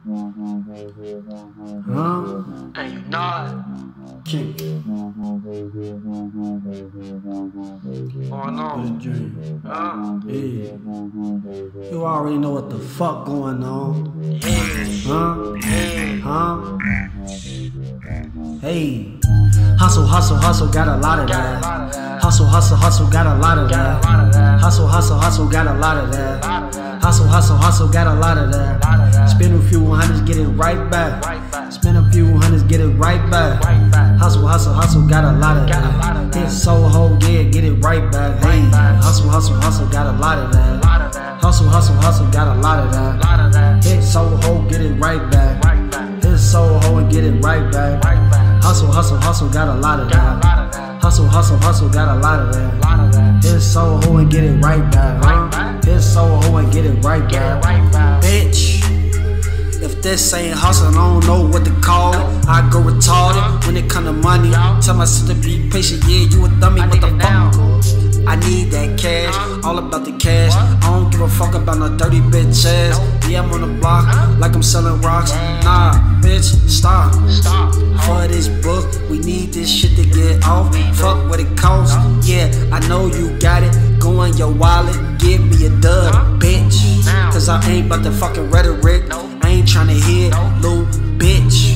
And you not King. going on. Yeah. You already know what the fuck going on. Hey. Hustle, hustle, hustle, got a lot of that. Hustle, hustle, hustle, got a lot of that. Hustle, hustle, hustle, got a lot of that. Hustle, hustle, hustle, got a lot of that. Spend a few hundreds, get it right back. Spend a few hundreds, get it right back. Hustle, hustle, hustle, got a lot of that. Hit Soho, yeah, get it right back. Hey, hustle, hustle, hustle, got a lot of that. Hustle, hustle, hustle, got a lot of that. Hit Soho, get it right back. Hit Soho and get it right back. Hustle, hustle, hustle, got a lot of that. Hustle, hustle, hustle, got a lot of that. Hit Soho and get it right back. Hit Soho and get it right back. Bitch, if this ain't hustling, I don't know what to call it. I go retarded when it come to money. Tell my sister be patient, yeah, you a dummy, what the fuck? I need that cash, all about the cash. I don't give a fuck about no dirty bitch ass. Yeah, I'm on the block like I'm selling rocks. Nah, bitch, stop. For this book, we need this shit to get off. Fuck what it costs. Yeah, I know you got it. Go in your wallet, give me a dub, bitch. Cause I ain't about the fucking rhetoric. I ain't tryna hit, little bitch.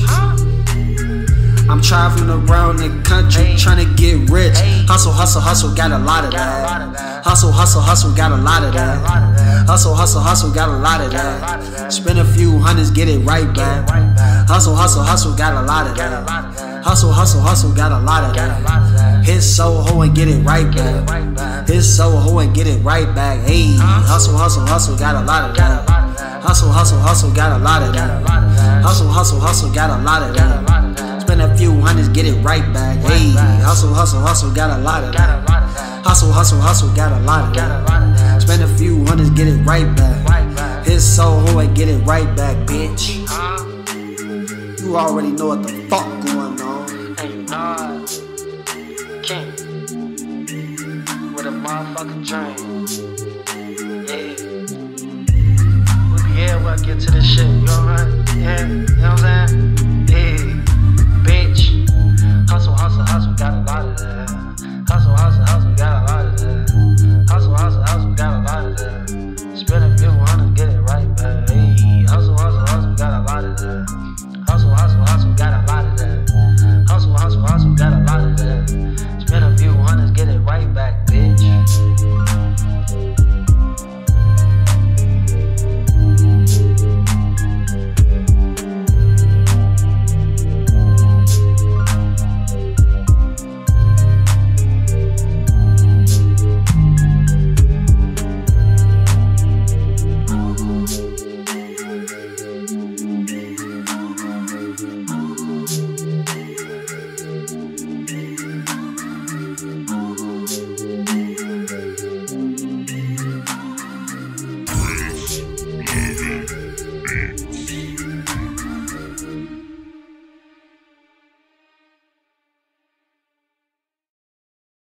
I'm traveling around the country tryna get rich. Hustle, hustle, hustle, got a lot of that. Hustle, hustle, hustle, got a lot of that. Hustle, hustle, hustle, got a lot of that. Spend a few hundreds, get it right back. Hustle, hustle, hustle, got a lot of that. Hustle, hustle, hustle, got a lot of that. Hit Soho and get it right back. Hit Soho and get it right back. Hey, hustle, hustle, hustle, got a lot of that. Hustle, hustle, hustle, got a lot of that. Hustle, hustle, hustle, got a lot of that. Spend a few hundreds, get it right back. Hey, hustle, hustle, hustle, got a lot of that. Hustle, hustle, hustle, got a lot of that. Spend a few hundreds, get it right back. Hit Soho and get it right back, bitch. You already know what the fuck going on. And you not King with a motherfucking dream. Yeah. We'll be here when I get to this shit. You alright? Yeah, you know what I'm saying?